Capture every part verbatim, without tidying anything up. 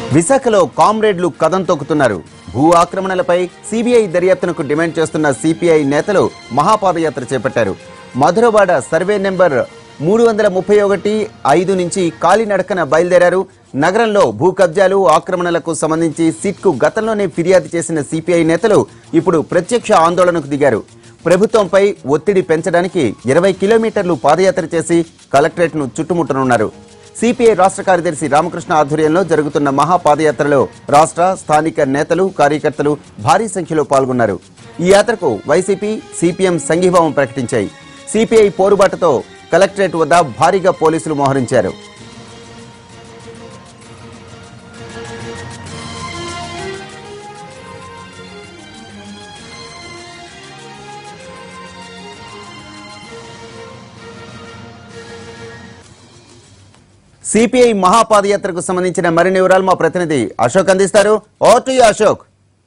విశాఖలో కామ్రేడ్లు కదం తొక్కుతున్నారు. భూ ఆక్రమణలపై సిబిఐ దర్యాప్తునకు డిమాండ్ చేస్తున్న సిపిఐ నేతలు మహా పాదయాత్ర చేపట్టారు. మధురవాడ సర్వే నెంబర్ మూడు వందల ముప్పై ఒకటి ఐదు నుంచి కాలినడకన బయలుదేరారు. నగరంలో భూ కబ్జాలు ఆక్రమణలకు సంబంధించి సిట్కు గతంలోనే ఫిర్యాదు చేసిన సిపిఐ నేతలు ఇప్పుడు ప్రత్యక్ష ఆందోళనకు దిగారు. ప్రభుత్వంపై ఒత్తిడి పెంచడానికి ఇరవై కిలోమీటర్లు పాదయాత్ర చేసి కలెక్టరేట్ను చుట్టుముట్టనున్నారు. సిపిఐ రాష్ట్ర కార్యదర్శి రామకృష్ణ ఆధ్వర్యంలో జరుగుతున్న మహా పాదయాత్రలో రాష్ట్ర స్థానిక నేతలు కార్యకర్తలు భారీ సంఖ్యలో పాల్గొన్నారు. ఈ యాత్రకు వైసీపీ సిపిఎం సంఘీభావం ప్రకటించాయి. సిపిఐ పోరుబాటుతో కలెక్టరేట్ వద్ద భారీగా పోలీసులు మోహరించారు. సిపిఐ మహాపాదయాత్రకు సంబంధించిన మరిన్ని వివరాలు మా ప్రతినిధి అశోక్ అందిస్తారు. Over to you Ashok.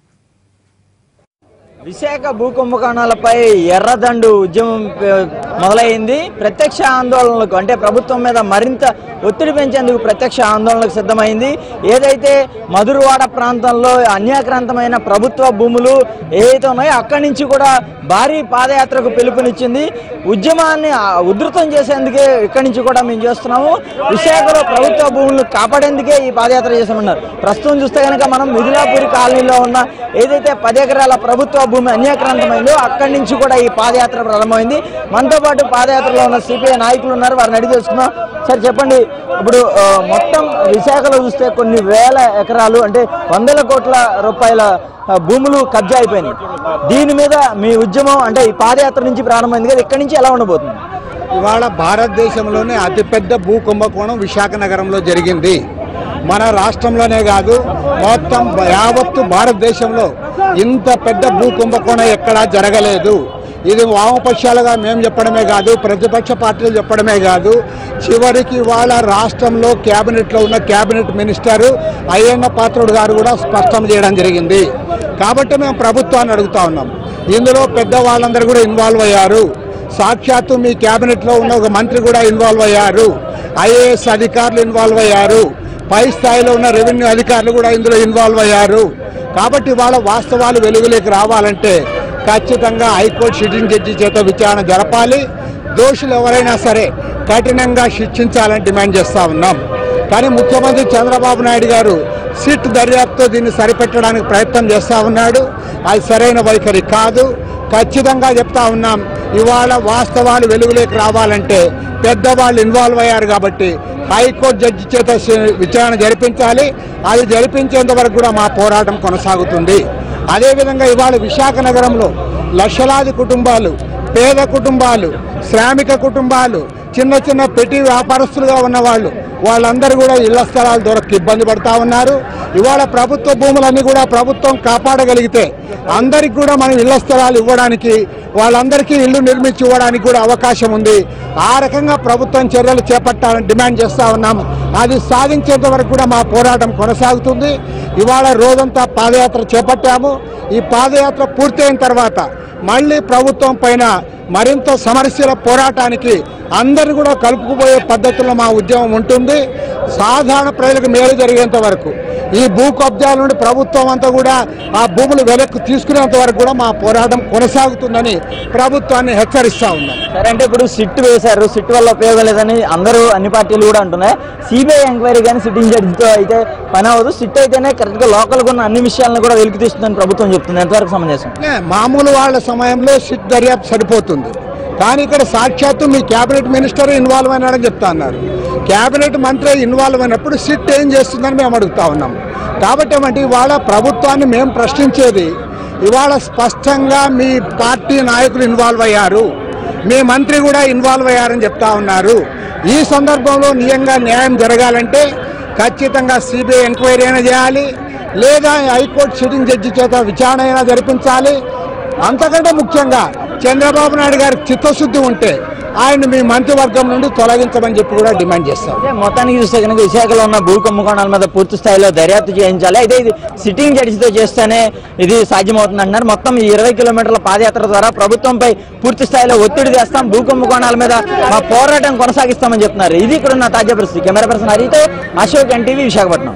Visakha భూ కుంభకోణాలపై ఎర్రదండు ఉద్యమం మొదలైంది. ప్రత్యక్ష ఆందోళనలకు అంటే ప్రభుత్వం మీద మరింత ఒత్తిడి పెంచేందుకు ప్రత్యక్ష ఆందోళనకు సిద్ధమైంది. ఏదైతే మధురవాడ ప్రాంతంలో అన్యాక్రాంతమైన ప్రభుత్వ భూములు ఏవైతే ఉన్నాయో అక్కడి నుంచి కూడా భారీ పాదయాత్రకు పిలుపునిచ్చింది. ఉద్యమాన్ని ఉధృతం చేసేందుకే ఇక్కడి నుంచి కూడా మేము చేస్తున్నాము. విశాఖలో ప్రభుత్వ భూములను కాపాడేందుకే ఈ పాదయాత్ర చేసామన్నారు. ప్రస్తుతం చూస్తే కనుక మనం మిథిలాపురి కాలనీలో ఉన్న ఏదైతే పది ఎకరాల ప్రభుత్వ భూమి అన్యాక్రాంతమైందో అక్కడి నుంచి కూడా ఈ పాదయాత్ర ప్రారంభమైంది. మనతో పాటు పాదయాత్రలో ఉన్న సిపిఐ నాయకులు ఉన్నారు, వారిని అడిగి తెలుసుకున్నాం. సార్ చెప్పండి, ఇప్పుడు మొత్తం విశాఖలో చూస్తే కొన్ని వేల ఎకరాలు అంటే వందల కోట్ల రూపాయల భూములు కబ్జా అయిపోయినాయి. దీని మీద మీ ఉద్యమం అంటే ఈ పాదయాత్ర నుంచి ప్రారంభమైంది కదా, ఇక్కడి నుంచి ఎలా ఉండబోతుంది? ఇవాళ భారతదేశంలోనే అతిపెద్ద భూ కుంభకోణం విశాఖ నగరంలో జరిగింది. మన రాష్ట్రంలోనే కాదు, మొత్తం యావత్తు భారతదేశంలో ఇంత పెద్ద భూ కుంభకోణం ఎక్కడా జరగలేదు. ఇది వామపక్షాలుగా మేము చెప్పడమే కాదు, ప్రతిపక్ష పార్టీలు చెప్పడమే కాదు, చివరికి వాళ్ళ రాష్ట్రంలో క్యాబినెట్లో ఉన్న క్యాబినెట్ మినిస్టర్ అయ్యన్న పాత్రుడు గారు కూడా స్పష్టం చేయడం జరిగింది. కాబట్టి మేము ప్రభుత్వాన్ని అడుగుతా ఉన్నాం, ఇందులో పెద్దవాళ్ళందరూ కూడా ఇన్వాల్వ్ అయ్యారు. సాక్షాత్తు మీ క్యాబినెట్లో ఉన్న ఒక మంత్రి కూడా ఇన్వాల్వ్ అయ్యారు, ఐఏఎస్ అధికారులు ఇన్వాల్వ్ అయ్యారు, పై స్థాయిలో ఉన్న రెవెన్యూ అధికారులు కూడా ఇందులో ఇన్వాల్వ్ అయ్యారు. కాబట్టి వాళ్ళ వాస్తవాలు వెలుగులోకి రావాలంటే ఖచ్చితంగా హైకోర్టు సిట్టింగ్ జడ్జి చేత విచారణ జరపాలి. దోషులు ఎవరైనా సరే కఠినంగా శిక్షించాలని డిమాండ్ చేస్తూ ఉన్నాం. కానీ ముఖ్యమంత్రి చంద్రబాబు నాయుడు గారు సిట్ దర్యాప్తుతో దీన్ని సరిపెట్టడానికి ప్రయత్నం చేస్తూ ఉన్నాడు. అది సరైన వైఖరి కాదు. ఖచ్చితంగా చెప్తా ఉన్నాం, ఇవాళ వాస్తవాలు వెలుగులోకి రావాలంటే పెద్దవాళ్ళు ఇన్వాల్వ్ అయ్యారు కాబట్టి హైకోర్టు జడ్జి చేత విచారణ జరిపించాలి. అది జరిపించేంత వరకు కూడా మా పోరాటం కొనసాగుతుంది. అదేవిధంగా ఇవాళ విశాఖ నగరంలో లక్షలాది కుటుంబాలు, పేద కుటుంబాలు, శ్రామిక కుటుంబాలు, చిన్న చిన్న పెట్టి వ్యాపారస్తులుగా ఉన్నవాళ్ళు వాళ్ళందరూ కూడా ఇళ్ల స్థలాలు దొరక ఇబ్బంది పడుతూ ఉన్నారు. ఇవాళ ప్రభుత్వ భూములన్నీ కూడా ప్రభుత్వం కాపాడగలిగితే అందరికి కూడా మనం ఇళ్ల స్థలాలు ఇవ్వడానికి, వాళ్ళందరికీ ఇళ్లు నిర్మించి ఇవ్వడానికి కూడా అవకాశం ఉంది. ఆ రకంగా ప్రభుత్వం చర్యలు చేపట్టాలని డిమాండ్ చేస్తూ ఉన్నాం. అది సాధించేంత వరకు కూడా మా పోరాటం కొనసాగుతుంది. ఇవాళ రోజంతా పాదయాత్ర చేపట్టాము. ఈ పాదయాత్ర పూర్తయిన తర్వాత మళ్ళీ ప్రభుత్వం పైన మరింత సమస్యల పోరాటానికి అందరూ కూడా కలుపుకుపోయే పద్ధతిలో మా ఉద్యమం ఉంటుంది. సాధారణ ప్రజలకు మేలు జరిగేంత వరకు, ఈ భూ కబ్జాల నుండి ప్రభుత్వం అంతా కూడా ఆ భూములు వెనక్కి తీసుకునేంత వరకు కూడా మా పోరాటం కొనసాగుతుందని ప్రభుత్వాన్ని హెచ్చరిస్తా ఉన్నాం. సరే, అంటే ఇప్పుడు సిట్ వేశారు, సిట్ వల్ల ఉపయోగం లేదని అందరూ అన్ని పార్టీలు కూడా అంటున్నాయి. సిబిఐ ఎంక్వైరీ కానీ సిట్టింగ్ జడ్జితో అయితే పని అవ్వదు, సిట్ అయితేనే కరెక్ట్గా లోకల్గా ఉన్న అన్ని విషయాలను కూడా వెలికి తీస్తుందని ప్రభుత్వం చెప్తుంది. ఎంతవరకు సమంజసం? మామూలు వాళ్ళ సమయంలో సిట్ దర్యాప్తు సరిపోతుంది, కానీ ఇక్కడ సాక్షాత్తు మీ క్యాబినెట్ మినిస్టర్ ఇన్వాల్వ్ అయినాడని చెప్తా అన్నారు. క్యాబినెట్ మంత్రి ఇన్వాల్వ్ అయినప్పుడు సిట్ ఏం చేస్తుందని మేము అడుగుతా ఉన్నాం. కాబట్టి ఏమంటే ఇవాళ ప్రభుత్వాన్ని మేము ప్రశ్నించేది, ఇవాళ స్పష్టంగా మీ పార్టీ నాయకులు ఇన్వాల్వ్ అయ్యారు, మీ మంత్రి కూడా ఇన్వాల్వ్ అయ్యారని చెప్తా ఉన్నారు. ఈ సందర్భంలో నిజంగా న్యాయం జరగాలంటే ఖచ్చితంగా సిబిఐ ఎంక్వైరీ అయినా చేయాలి, లేదా హైకోర్టు సిట్టింగ్ జడ్జి చేత విచారణ అయినా జరిపించాలి. అంతకంటే ముఖ్యంగా చంద్రబాబు నాయుడు గారికి చిత్తశుద్ధి ఉంటే ఆయన మీ మంత్రివర్గం నుండి తొలగించమని చెప్పి కూడా డిమాండ్ చేస్తాం. మొత్తానికి చూస్తే కనుక విశాఖలో ఉన్న భూ కుంభకోణాల మీద పూర్తి స్థాయిలో దర్యాప్తు చేయించాలి. అయితే ఇది సిట్టింగ్ జడ్జితో చేస్తేనే ఇది సాధ్యమవుతుంది అంటున్నారు. మొత్తం ఈ ఇరవై కిలోమీటర్ల పాదయాత్ర ద్వారా ప్రభుత్వంపై పూర్తి స్థాయిలో ఒత్తిడి తెస్తాం, భూ కుంభకోణాల మీద మా పోరాటం కొనసాగిస్తామని చెప్తున్నారు. ఇది ఇక్కడ ఉన్న తాజా పరిస్థితి. కెమెరా పర్సన్ హరితో అశోక్, ఎన్టీవీ విశాఖపట్నం.